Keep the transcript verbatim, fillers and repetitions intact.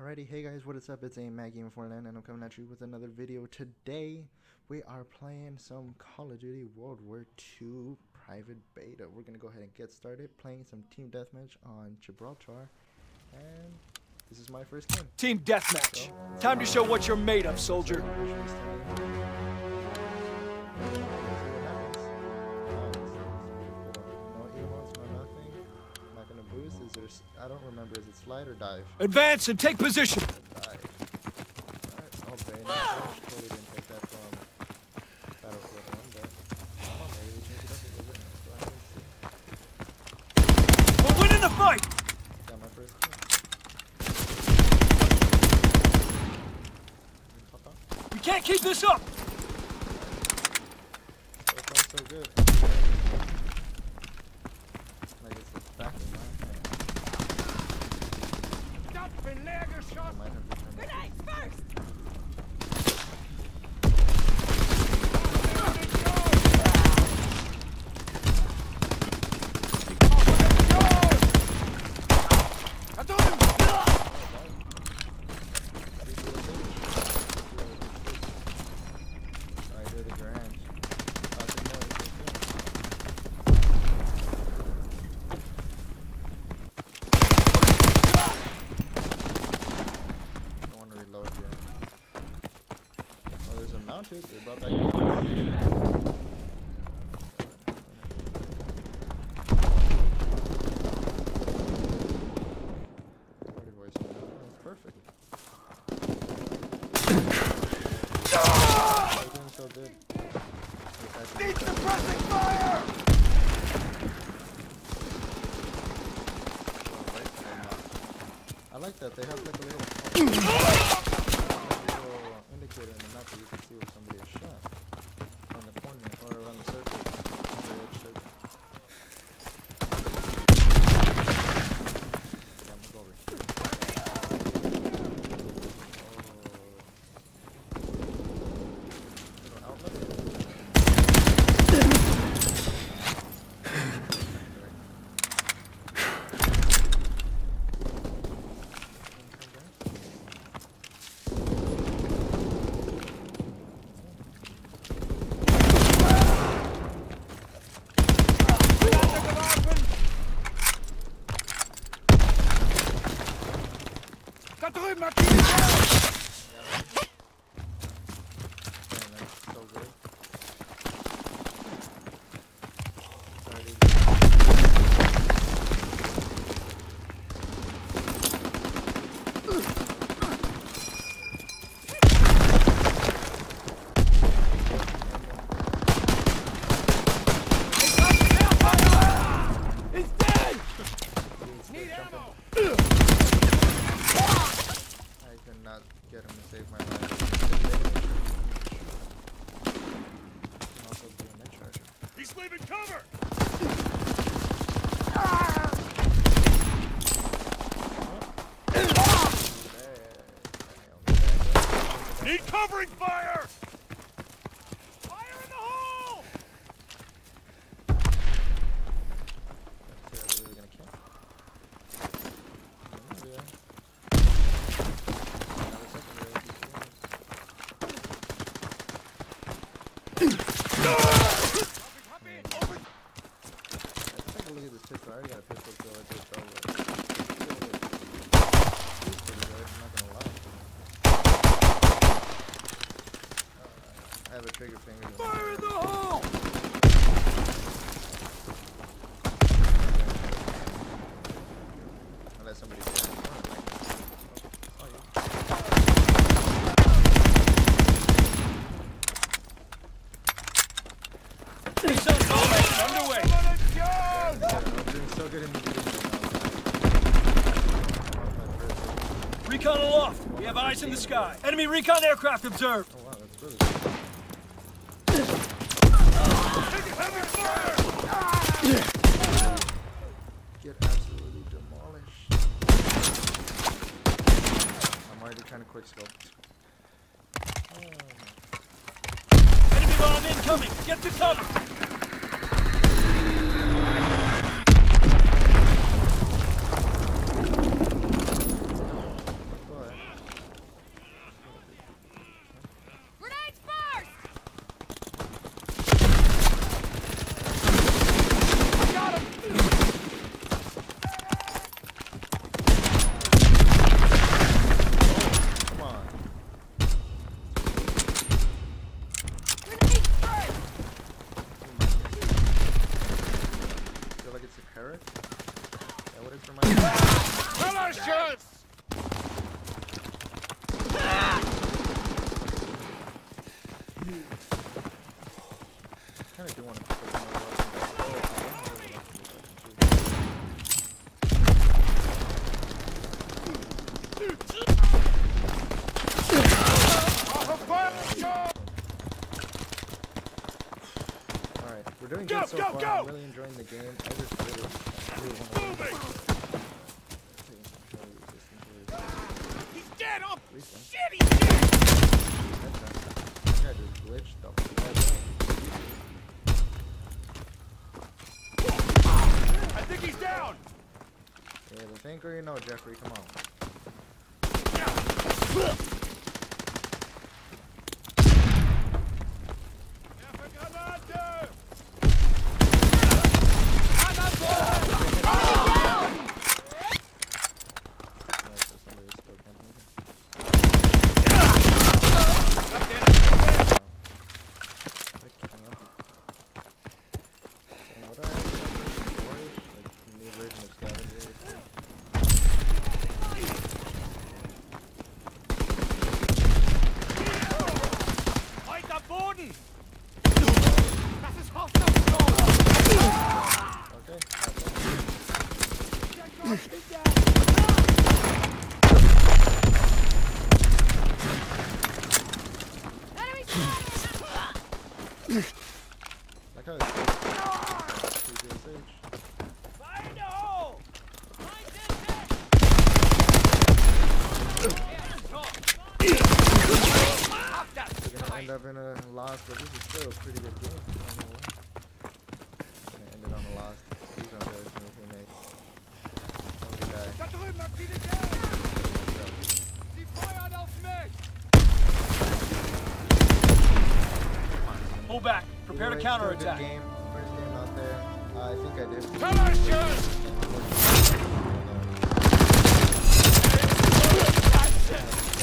Alrighty, hey guys, what is up? It's Aim Matt Gamer four nine, and I'm coming at you with another video. Today, we are playing some Call of Duty World War Two Private Beta. We're gonna go ahead and get started playing some Team Deathmatch on Gibraltar, and this is my first game. Team Deathmatch. So, time to show what you're made of, soldier. Is there, I don't remember, is it slide or dive? Advance and take position! Dive. Alright, oh, very nice. I totally didn't take that from Battlefield one, but come on, maybe we change it up a little bit. Let's go ahead and see. We're winning the fight! Got my first kill. We can't keep this up! So far, so good. Like it's just back in my hand. Grenades first! They brought back perfect. They're doing so good. Need suppressing fire! I like that. They have like a little indicator in the map that you can see where somebody is shot on the corner or around the circle. The edge circle. Yeah, I'm gonna go over here. Oh. Little outlet. Get him to save my life. Also do a net charger. He's leaving cover! Need covering fire! Fire in the hole! That's it, I believe we're gonna kill. Yeah. I already got a pistol, so I just felt like it's pretty good, I'm not gonna lie. Uh, I have a trigger finger. Fire in the hole! I'll let somebody get it. Oh, yeah. Underway! So good in the video. Recon aloft. We have eyes in the sky. Enemy recon aircraft observed. Oh wow, that's really good. Heavy fire! Get absolutely demolished. I'm already trying to quick scope. Oh. Enemy bomb incoming. Get to cover. Go ahead. for my. Delicious! Kind of do want to put some more weapons. Alright, we're doing good so far. I'm really enjoying the game. I just really, really want to win. He's dead! Oh, Please don't. shit, he's dead! This guy just glitched the fuck out. I think he's down! Yeah, the think or you know, Jeffrey, come on. Like how it's Fire in the hole! We're gonna end up in a loss, but this is still a pretty good game. Gonna end it on a loss. Please don't go with me, teammates. Don't be die. Da drüben, Aktivität! Sie feuern auf mich! Pull back. Prepare to counterattack. Game. First game out there. Uh, I think I did. Delicious!